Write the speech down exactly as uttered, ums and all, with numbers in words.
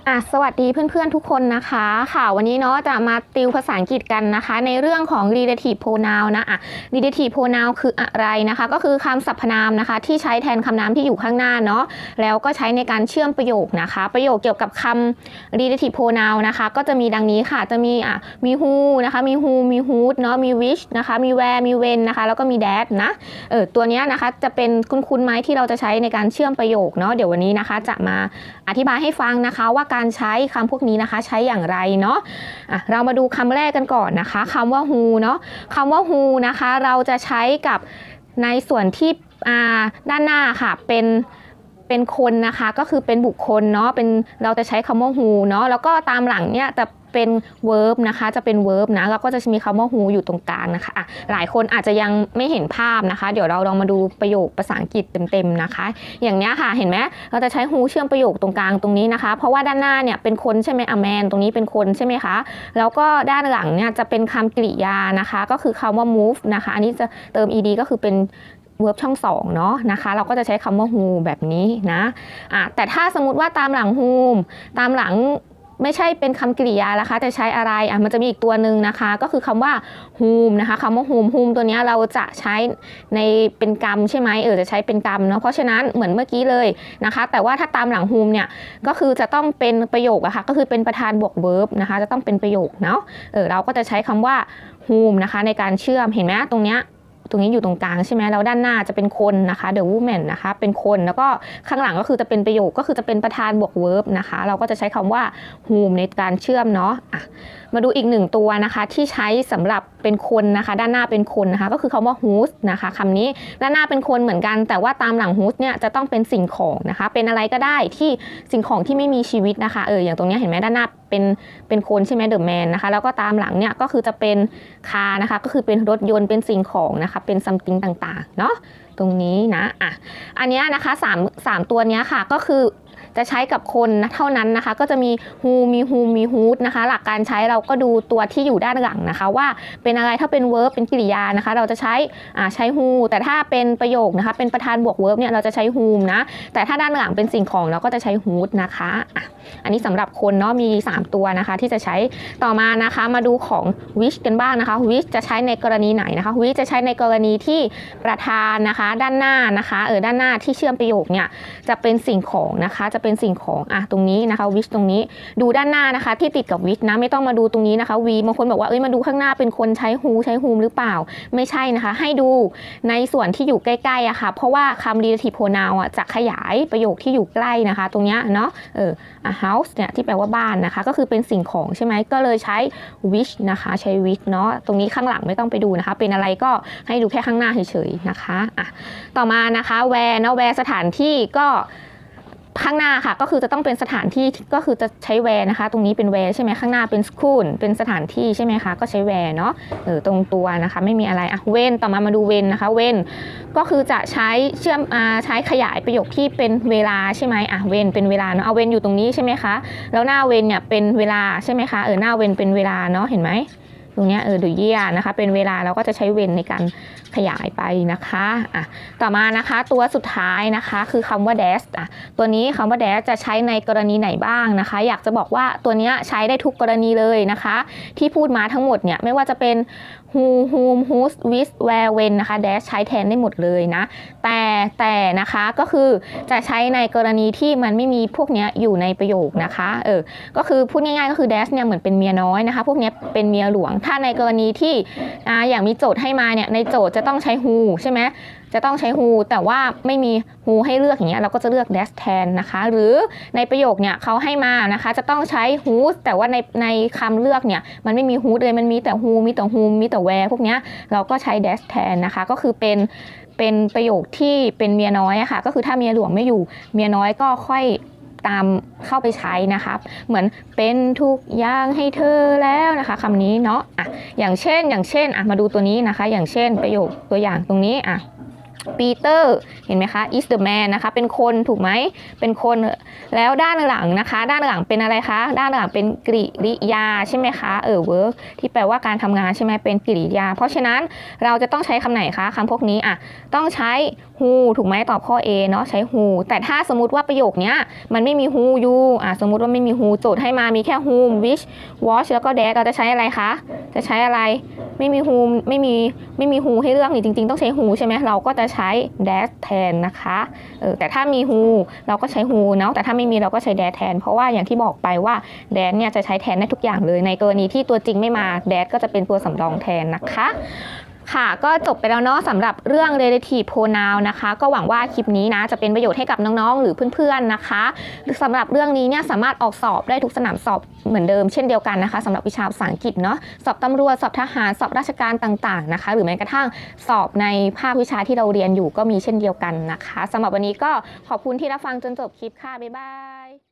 อ่ะสวัสดีเพื่อนๆทุกคนนะคะค่ะวันนี้เนาะจะมาติวภาษาอังกฤษกันนะคะในเรื่องของ relative pronoun นะอ่ะ relative pronoun คืออะไรนะคะก็คือคำสรรพนามนะคะที่ใช้แทนคำนามที่อยู่ข้างหน้าเนาะแล้วก็ใช้ในการเชื่อมประโยคนะคะประโยคเกี่ยวกับคำ relative pronoun นะคะก็จะมีดังนี้ค่ะจะมีอ่ะมี who นะคะมี who มี whose เนาะมี which นะคะมี where มี when นะคะแล้วก็มี that นะเออตัวนี้นะคะจะเป็นคุ้นๆไหมที่เราจะใช้ในการเชื่อมประโยคเนาะเดี๋ยววันนี้นะคะจะมาอธิบายให้ฟังนะคะว่าการใช้คำพวกนี้นะคะใช้อย่างไรเนาะะเรามาดูคำแรกกันก่อนนะคะคำว่า who เนาะคำว่า who นะคะเราจะใช้กับในส่วนที่ด้านหน้าค่ะเป็นเป็นคนนะคะก็คือเป็นบุคคลเนาะเป็นเราจะใช้คำว่า who เนาะแล้วก็ตามหลังเนี่ยจะเป็น verb นะคะจะเป็น verb นะแล้วก็จะมีคำว่า who อยู่ตรงกลางนะคะะหลายคนอาจจะยังไม่เห็นภาพนะคะเดี๋ยวเราลองมาดูประโยคภาษาอังกฤษเต็มๆนะคะอย่างนี้ค่ะเห็นไหมเราจะใช้ who เชื่อมประโยคตรงกลางตรงนี้นะคะเพราะว่าด้านหน้าเนี่ยเป็นคนใช่ไหม a man ตรงนี้เป็นคนใช่ไหมคะแล้วก็ด้านหลังเนี่ยจะเป็นคำกริยานะคะก็คือคำว่า move นะคะอันนี้จะเติม ed ก็คือเป็นverb ช่องสองเนาะนะคะเราก็จะใช้คำว่า who แบบนี้นะะแต่ถ้าสมมติว่าตามหลัง whom ตามหลังไม่ใช่เป็นคำกริยานะคะจะใช้อะไรอ่ะมันจะมีอีกตัวหนึ่งนะคะก็คือคำว่า whom นะคะคำว่า whom whom ตัวนี้เราจะใช้ในเป็นกรรมใช่ไหมเออจะใช้เป็นกรรมเนาะเพราะฉะนั้นเหมือนเมื่อกี้เลยนะคะแต่ว่าถ้าตามหลัง whom เนี่ยก็คือจะต้องเป็นประโยคอะค่ะก็คือเป็นประธานบวก verb นะคะจะต้องเป็นประโยคเนาะเออเราก็จะใช้คำว่า whom นะคะในการเชื่อมเห็นไหมตรงเนี้ยตรงนี้อยู่ตรงกลางใช่ไหมแล้วด้านหน้าจะเป็นคนนะคะ the woman นะคะเป็นคนแล้วก็ข้างหลังก็คือจะเป็นประโยคก็คือจะเป็นประธานบวก verb นะคะเราก็จะใช้คำว่า whom ในการเชื่อมเนาะะมาดูอีกหนึ่งตัวนะคะที่ใช้สำหรับเป็นคนนะคะด้านหน้าเป็นคนนะคะก็คือคำว่า whose นะคะคำนี้ด้านหน้าเป็นคนเหมือนกันแต่ว่าตามหลัง whose เนี่ยจะต้องเป็นสิ่งของนะคะเป็นอะไรก็ได้ที่สิ่งของที่ไม่มีชีวิตนะคะเอออย่างตรงนี้เห็นไหมด้านหน้าเป็นเป็นคนใช่ไหม the man นะคะแล้วก็ตามหลังเนี่ยก็คือจะเป็น car นะคะก็คือเป็นรถยนต์เป็นสิ่งของนะคะเป็น something ต่างๆเนาะตรงนี้นะอ่ะอันนี้นะคะสาม สามตัวนี้ค่ะก็คือจะใช้กับคนนะเท่านั้นนะคะก็จะมี who มี whom มี whose นะคะหลักการใช้เราก็ดูตัวที่อยู่ด้านหลังนะคะว่าเป็นอะไรถ้าเป็น verb เป็นกริยานะคะเราจะใช้อ่าใช้ who แต่ถ้าเป็นประโยคนะคะเป็นประธานบวก verb เนี่ยเราจะใช้ whom นะแต่ถ้าด้านหลังเป็นสิ่งของเราก็จะใช้ whose นะคะอ่ะอันนี้สำหรับคนเนาะมีสามตัวนะคะที่จะใช้ต่อมานะคะมาดูของ which กันบ้างนะคะ which จะใช้ในกรณีไหนนะคะ which จะใช้ในกรณีที่ประธานนะคะด้านหน้านะคะเออด้านหน้าที่เชื่อมประโยคเนี่ยจะเป็นสิ่งของนะคะจะเป็นสิ่งของอ่ะตรงนี้นะคะ which ตรงนี้ดูด้านหน้านะคะที่ติดกับ which นะไม่ต้องมาดูตรงนี้นะคะ we บางคนบอกว่าเอ้ยมาดูข้างหน้าเป็นคนใช้ who ใช้ whom หรือเปล่าไม่ใช่นะคะให้ดูในส่วนที่อยู่ใกล้ๆอะค่ะเพราะว่าคำ relative pronoun อ่ะจะขยายประโยคที่อยู่ใกล้นะคะตรงเนี้ยเนาะเออ a house เนี่ยที่แปลว่าบ้านนะคะก็คือเป็นสิ่งของใช่ไหมก็เลยใช้ which นะคะใช้ which เนาะตรงนี้ข้างหลังไม่ต้องไปดูนะคะเป็นอะไรก็ให้ดูแค่ข้างหน้าเฉยๆนะคะอ่ะต่อมานะคะ where เนาะ where สถานที่ก็ข้างหน้าค่ะก็คือจะต้องเป็นสถานที่ก็คือจะใช้ where นะคะตรงนี้เป็น where ใช่ไหมข้างหน้าเป็น school เป็นสถานที่ใช่ไหมคะก็ใช้ where เนาะเออตรงตัวนะคะไม่มีอะไรอ่ะ when ต่อมามาดู when นะคะ when ก็คือจะใช้เชื่อมอ่าใช้ขยายประโยคที่เป็นเวลาใช่ไหมอ่ะ when เป็นเวลาเนาะเอา when อยู่ตรงนี้ใช่ไหมคะแล้วหน้า when เนี่ยเป็นเวลาใช่ไหมคะเออหน้า when เป็นเวลาเนาะเห็นไหมตรงนี้เออ the year นะคะเป็นเวลาเราก็จะใช้ when ในการขยายไปนะคะอ่ะต่อมานะคะตัวสุดท้ายนะคะคือคำว่า dash อ่ะตัวนี้คำว่า dash จะใช้ในกรณีไหนบ้างนะคะอยากจะบอกว่าตัวนี้ใช้ได้ทุกกรณีเลยนะคะที่พูดมาทั้งหมดเนี่ยไม่ว่าจะเป็น who whom whose which where when นะคะ dash ใช้แทนได้หมดเลยนะแต่แต่นะคะก็คือจะใช้ในกรณีที่มันไม่มีพวกนี้อยู่ในประโยคนะคะเออก็คือพูดง่ายๆก็คือ dash เนี่ยเหมือนเป็นเมียน้อยนะคะพวกนี้เป็นเมียหลวงถ้าในกรณีที่อ่าอย่างมีโจทย์ให้มาเนี่ยในโจทย์จะต้องใช้ who ใช่ไหมจะต้องใช้ who แต่ว่าไม่มี who ให้เลือกอย่างเงี้ยเราก็จะเลือก dash แทนนะคะหรือในประโยคเนี่ยเขาให้มานะคะจะต้องใช้ whose แต่ว่าในในคำเลือกเนี่ยมันไม่มี whose เลยมันมีแต่ who มีแต่ whom มีแต่ where พวกเนี้ยเราก็ใช้ dash แทนนะคะก็คือเป็นเป็นประโยคที่เป็นเมียน้อยอะค่ะก็คือถ้าเมียหลวงไม่อยู่เมียน้อยก็ค่อยตามเข้าไปใช้นะคะเหมือนเป็นทุกอย่างให้เธอแล้วนะคะคำนี้เนาะอ่ะอย่างเช่นอย่างเช่นอ่ะมาดูตัวนี้นะคะอย่างเช่นประโยคตัวอย่างตรงนี้อ่ะปีเตอร์เห็นไหมคะ is the man นะคะเป็นคนถูกไหมเป็นคนแล้วด้านหลังนะคะด้านหลังเป็นอะไรคะด้านหลังเป็นกริยาใช่ไหมคะเออ work ที่แปลว่าการทำงานใช่ไหมเป็นกริยาเพราะฉะนั้นเราจะต้องใช้คำไหนคะคำพวกนี้อ่ะต้องใช้ who ถูกไหมตอบข้อ A เนาะใช้ who แต่ถ้าสมมติว่าประโยคนี้มันไม่มี who you อ่ะสมมติว่าไม่มี who โจทย์ให้มามีแค่ whom which watch แล้วก็ that เราจะใช้อะไรคะจะใช้อะไรไม่มี who ไม่มีไม่มี who ให้เลือกนี่จริงๆต้องใช้ who ใช่ไหมเราก็จะใช้ that แทนนะคะเออแต่ถ้ามี who เราก็ใช้ who เนาะแต่ถ้าไม่มีเราก็ใช้ that แทนเพราะว่าอย่างที่บอกไปว่า that เนี่ยจะใช้แทนได้ทุกอย่างเลยในกรณีที่ตัวจริงไม่มา that ก็จะเป็นตัวสำรองแทนนะคะค่ะก็จบไปแล้วเนาะสำหรับเรื่อง relative pronoun นะคะก็หวังว่าคลิปนี้นะจะเป็นประโยชน์ให้กับน้องๆหรือเพื่อนๆนะคะสำหรับเรื่องนี้เนี่ยสามารถออกสอบได้ทุกสนามสอบเหมือนเดิมเช่นเดียวกันนะคะสำหรับวิชาภาษาอังกฤษเนาะสอบตำรวจสอบทหารสอบราชการต่างๆนะคะหรือแม้กระทั่งสอบในภาควิชาที่เราเรียนอยู่ก็มีเช่นเดียวกันนะคะสำหรับวันนี้ก็ขอบคุณที่รับฟังจนจบคลิปค่ะบ๊ายบาย